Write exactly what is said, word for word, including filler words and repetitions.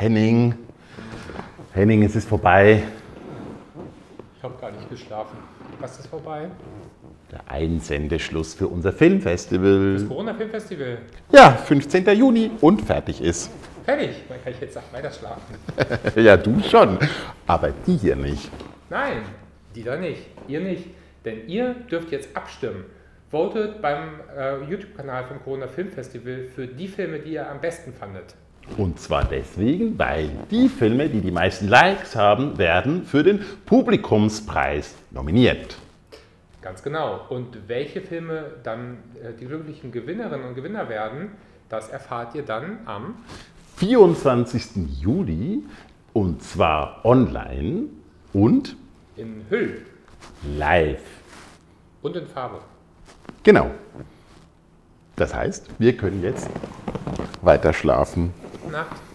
Henning. Henning, es ist vorbei. Ich habe gar nicht geschlafen. Was ist vorbei? Der Einsendeschluss für unser Filmfestival. Das Corona-Filmfestival. Ja, fünfzehnter Juni und fertig ist. Fertig. Dann kann ich jetzt auch weiter schlafen. Ja, du schon, aber die hier nicht. Nein, die da nicht. Ihr nicht. Denn ihr dürft jetzt abstimmen. Votet beim äh, YouTube-Kanal vom Corona Filmfestival für die Filme, die ihr am besten fandet. Und zwar deswegen, weil die Filme, die die meisten Likes haben, werden für den Publikumspreis nominiert. Ganz genau. Und welche Filme dann äh, die glücklichen Gewinnerinnen und Gewinner werden, das erfahrt ihr dann am vierundzwanzigsten Juli und zwar online und in Hüll live. und in Farbe. Genau. Das heißt, wir können jetzt weiter schlafen. Gute Nacht.